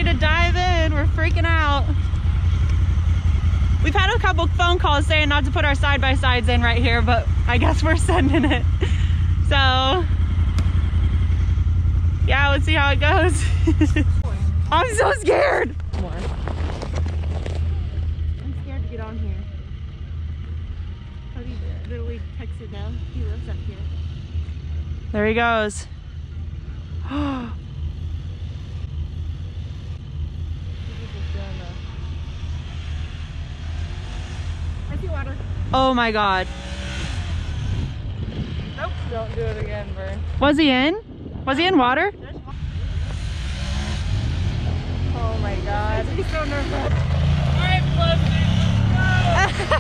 to dive in. We're freaking out. We've had a couple phone calls saying not to put our side-by-sides in right here, but I guess we're sending it. So, yeah, let's see how it goes. I'm so scared. I'm scared to get on here. Cody literally texted though. He lives up here. There he goes. I see water. Oh my God. Nope. Don't do it again, Vern. Was he in? Was he in water? Oh my God. He's so nervous. Alright, Felicity, let's go!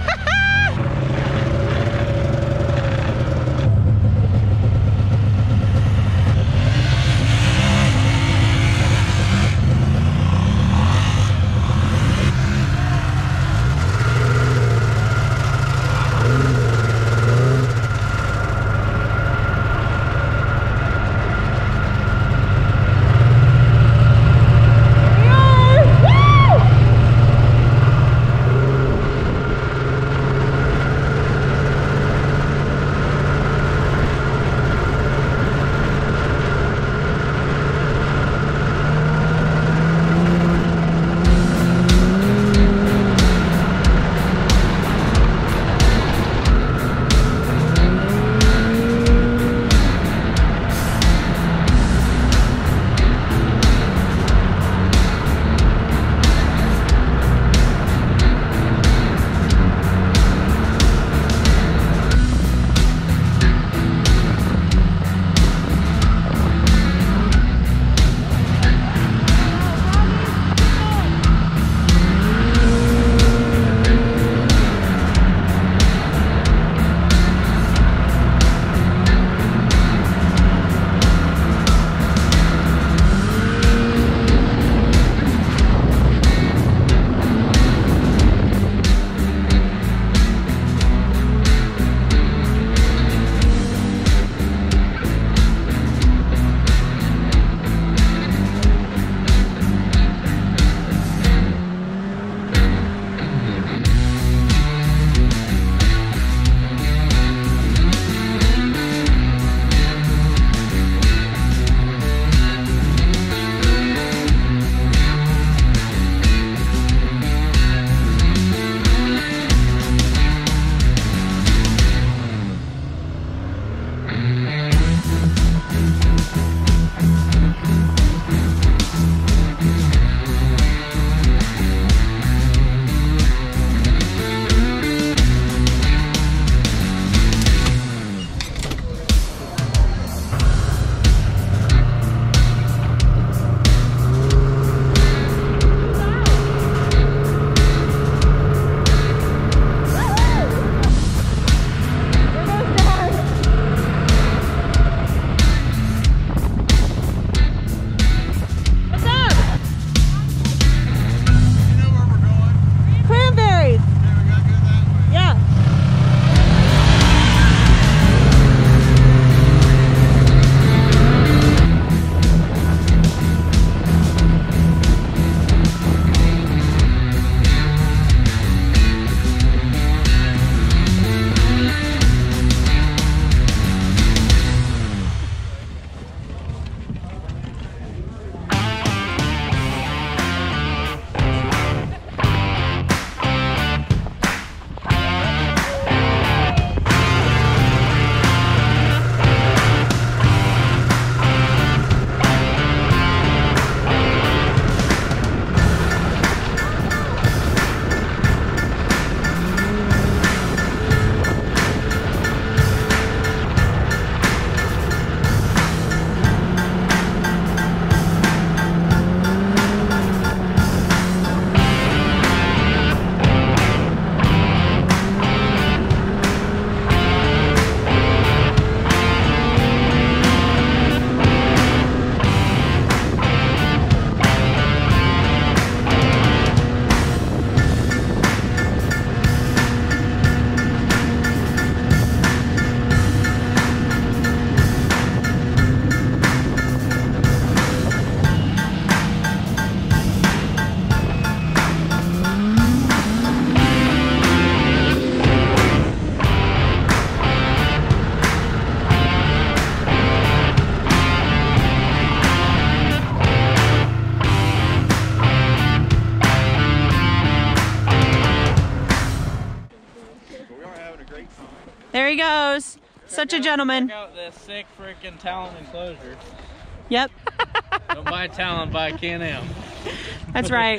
There he goes. Such a gentleman. Check out this sick freaking talent enclosure. Yep. Don't buy talent, buy Can-Am. That's right.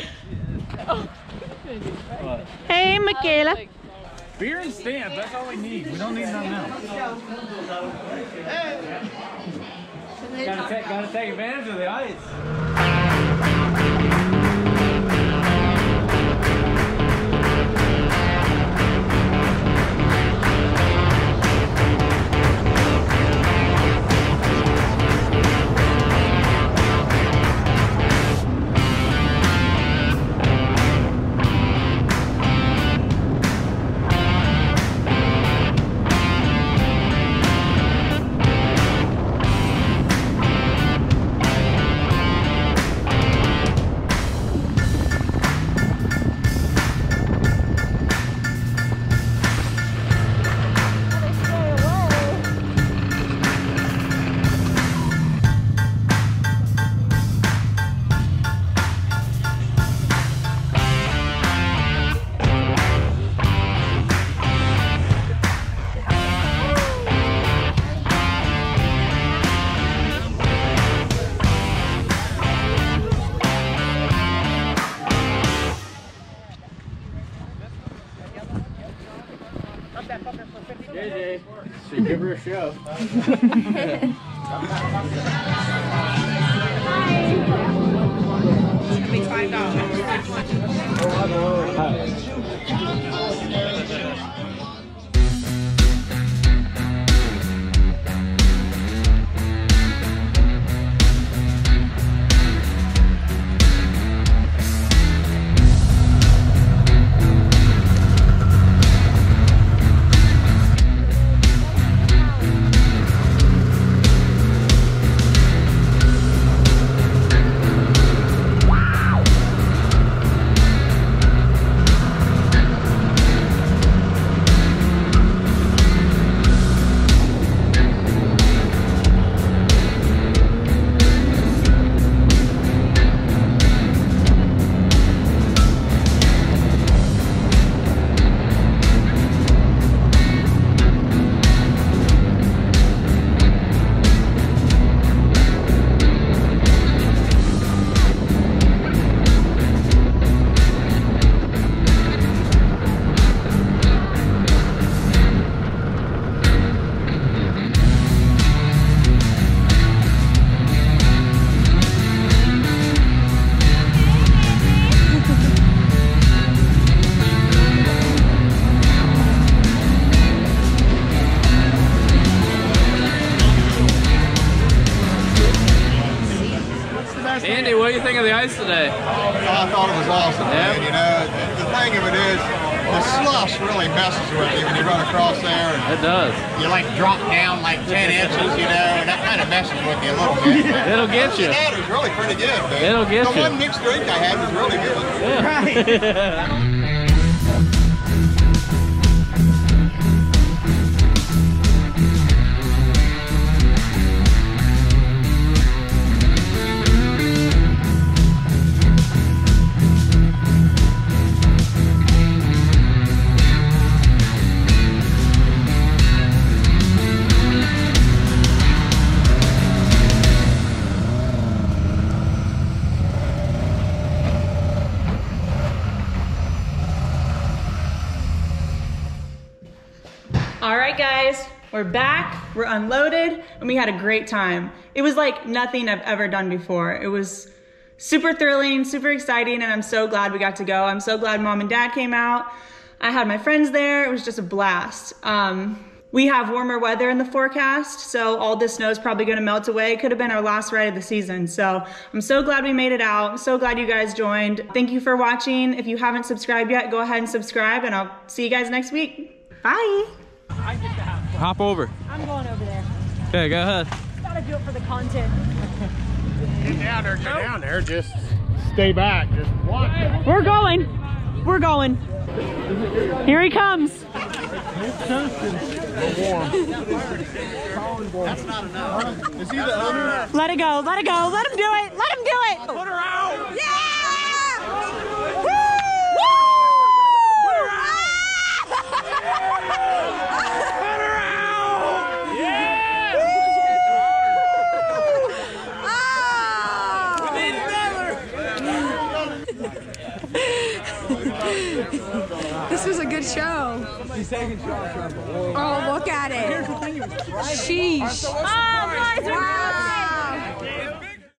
What? Hey, Michaela. Beer and stamps, that's all we need. We don't need nothing else. Gotta take advantage of the ice. JJ, should give her a show. It'll be $5. Andy, what do you think of the ice today? I thought it was awesome, man. You know, the thing of it is, the slush really messes with you when you run across there. And It does. you like drop down like 10 inches, you know, and that kind of messes with you a little bit. It'll get you. That was really pretty good, man. It'll get the you. one mixed drink I had was really good. Yeah. All right, guys, we're back, we're unloaded, and we had a great time. It was like nothing I've ever done before. It was super thrilling, super exciting, and I'm so glad we got to go. I'm so glad Mom and Dad came out. I had my friends there. It was just a blast. We have warmer weather in the forecast, so all this snow is probably gonna melt away. It could have been our last ride of the season. So I'm so glad we made it out. I'm so glad you guys joined. Thank you for watching. If you haven't subscribed yet, go ahead and subscribe, and I'll see you guys next week. Bye. Hop over. I'm going over there. Okay, go ahead. Gotta do it for the content. Get down there, just stay back, just watch. We're going. We're going. Here he comes. That's not enough. Is he the owner? Let it go. Let it go. Let him do it. Let him do it. Put her out. Yeah! Woo! Woo! Put her out. This was a good show. Oh, look at it. Sheesh. Oh, guys, Wow.